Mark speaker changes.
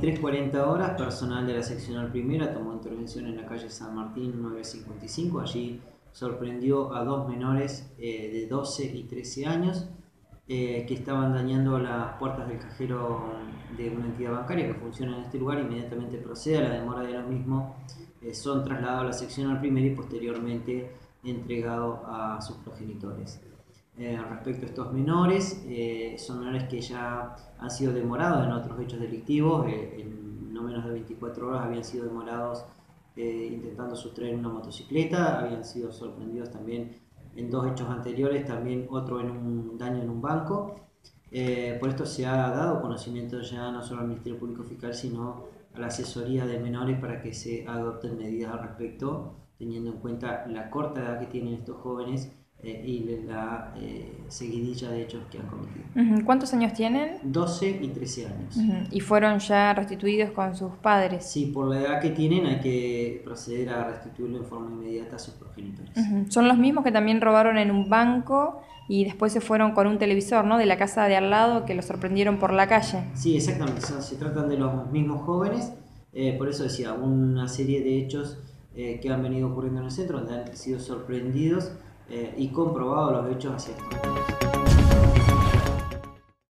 Speaker 1: 23:40 horas, personal de la seccional primera tomó intervención en la calle San Martín 955. Allí sorprendió a dos menores de 12 y 13 años que estaban dañando las puertas del cajero de una entidad bancaria que funciona en este lugar. Inmediatamente procede a la demora de los mismos, son trasladados a la seccional primera y posteriormente entregados a sus progenitores. Respecto a estos menores, son menores que ya han sido demorados en otros hechos delictivos. En no menos de 24 horas habían sido demorados intentando sustraer una motocicleta, habían sido sorprendidos también en dos hechos anteriores, también otro en un daño en un banco. Por esto se ha dado conocimiento ya no solo al Ministerio Público Fiscal, sino a la asesoría de menores para que se adopten medidas al respecto, teniendo en cuenta la corta edad que tienen estos jóvenes y la seguidilla de hechos que han cometido.
Speaker 2: ¿Cuántos años tienen?
Speaker 1: 12 y 13 años.
Speaker 2: ¿Y fueron ya restituidos con sus padres?
Speaker 1: Sí, por la edad que tienen hay que proceder a restituirlo en forma inmediata a sus progenitores.
Speaker 2: Son los mismos que también robaron en un banco y después se fueron con un televisor, ¿no?, de la casa de al lado, que los sorprendieron por la calle.
Speaker 1: Sí, exactamente, se tratan de los mismos jóvenes. Por eso decía, una serie de hechos que han venido ocurriendo en el centro, donde han sido sorprendidos y comprobados los hechos hacia esto.